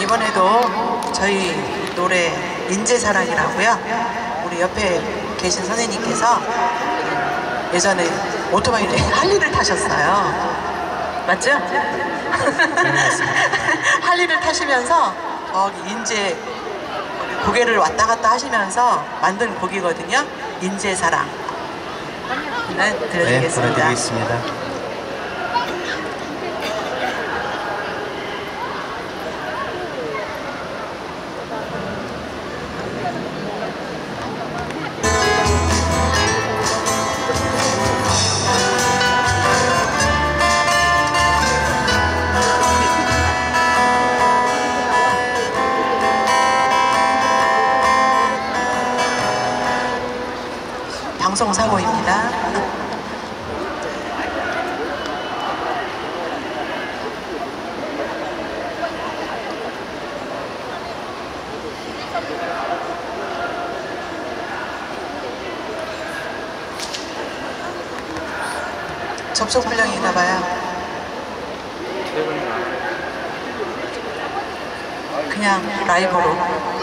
이번에도 저희 노래 인제사랑이라고요. 우리 옆에 계신 선생님께서 예전에 오토바이를 할리를 타셨어요. 맞죠? 할리를 타시면서 저기 인제 고개를 왔다 갔다 하시면서 만든 곡이거든요. 인제사랑. 네, 들려드리겠습니다. 네, 보내드리겠습니다. 방송사고입니다. 접속불량인가봐요. 그냥 라이브로.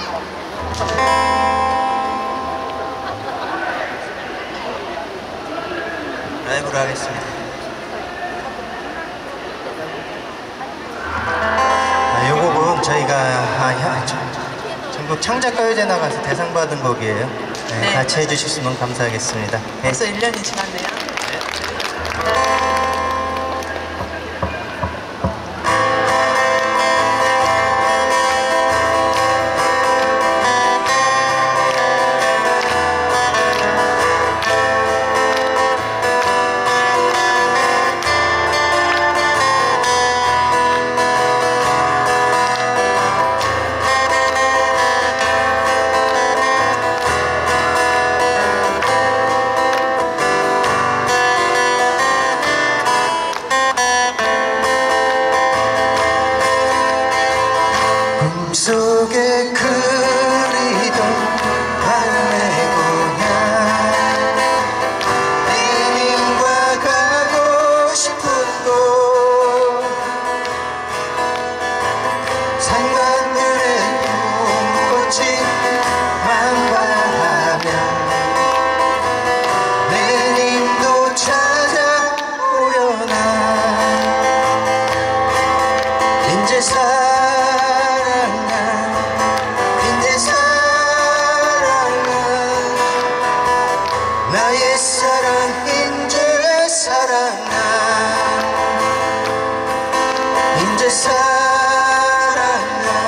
라이브로 하겠습니다. 이 곡은 저희가 전국 창작가요제 나가서 대상 받은 곡이에요. 네, 네. 같이 해주셨으면 감사하겠습니다. 네. 벌써 1년이 지났네요. 꿈속에 그리던 밤의 고향 님과 가고 싶은 곳 산간들의 꿈꽃이 만발하며 내님도 찾아오려나 인제사 나의 사랑 인제사랑아 인제사랑아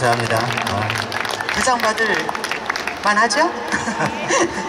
감사합니다. 대상 받을 만하죠?